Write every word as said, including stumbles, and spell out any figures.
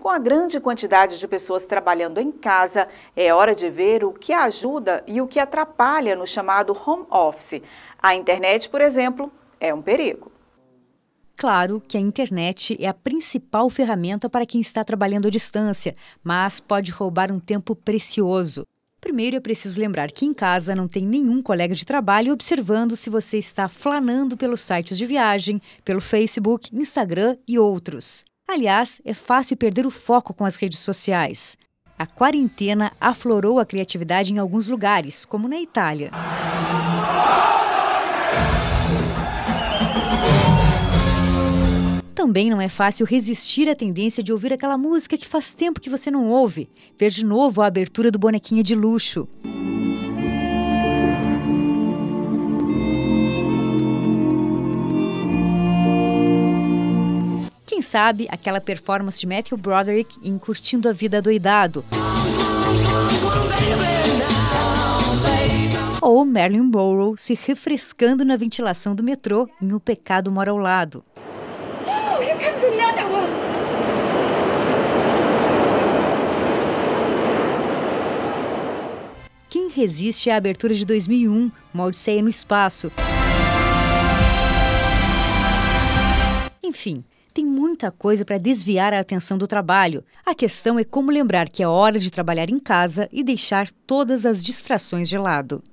Com a grande quantidade de pessoas trabalhando em casa, é hora de ver o que ajuda e o que atrapalha no chamado home office. A internet, por exemplo, é um perigo. Claro que a internet é a principal ferramenta para quem está trabalhando à distância, mas pode roubar um tempo precioso. Primeiro é preciso lembrar que em casa não tem nenhum colega de trabalho observando se você está flanando pelos sites de viagem, pelo Facebook, Instagram e outros. Aliás, é fácil perder o foco com as redes sociais. A quarentena aflorou a criatividade em alguns lugares, como na Itália. Também não é fácil resistir à tendência de ouvir aquela música que faz tempo que você não ouve. Ver de novo a abertura do Bonequinha de Luxo. Quem sabe aquela performance de Matthew Broderick em Curtindo a Vida Adoidado. Ou Marilyn Monroe se refrescando na ventilação do metrô em O Pecado Mora ao Lado. Quem resiste à abertura de dois mil e um, Uma Odisseia no Espaço? Enfim, tem muita coisa para desviar a atenção do trabalho. A questão é como lembrar que é hora de trabalhar em casa e deixar todas as distrações de lado.